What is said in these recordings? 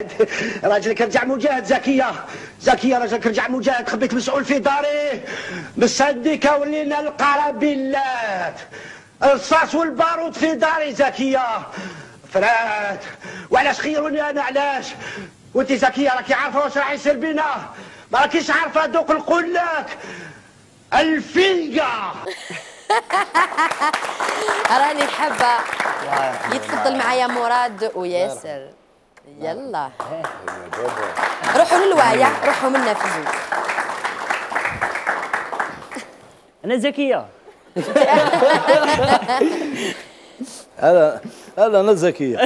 راجلك رجع مجاهد. زكيه راجلك رجع مجاهد. خبيت مسؤول في داري مصدقه ولينا القرابيلات الرصاص والبارود في داري. زكيه فرات وعلاش خيروني انا؟ علاش؟ وانت زكيه راكي عارفه واش راح يصير بينا؟ ما راكيش عارفه. دوك نقول لك الفنقه. راني حابه يتفضل معايا مراد وياسر. يلا روحوا للوايع، روحوا منا في الزوج. انا زكيه. انا زكيه.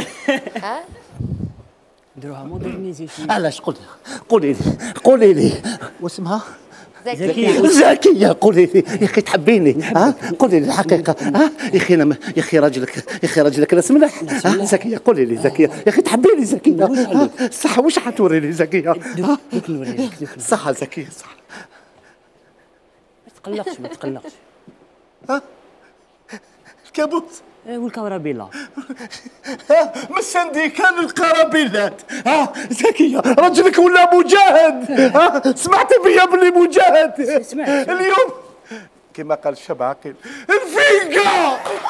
نديروها مودرنيزيشن. علاش؟ قولي لي واسمها زكيه. زكيه. قولي لي يا اخي تحبيني؟ ها قولي لي الحقيقه. ها يا اخي انا يا اخي راجلك ناس ملح. زكيه قولي لي زكيه يا اخي تحبيني؟ زكيه صح. واش حتوري لي زكيه؟ دوك نوريك. صح زكيه صح. ما تقلقش. ها الكابوس والكرابيله. من السنديكان القرابيلات. زكيه رجلك ولا مجاهد. سمعتي بيا بلي مجاهد؟ سمعت اليوم كما قال الشاب عقيل الفيقه.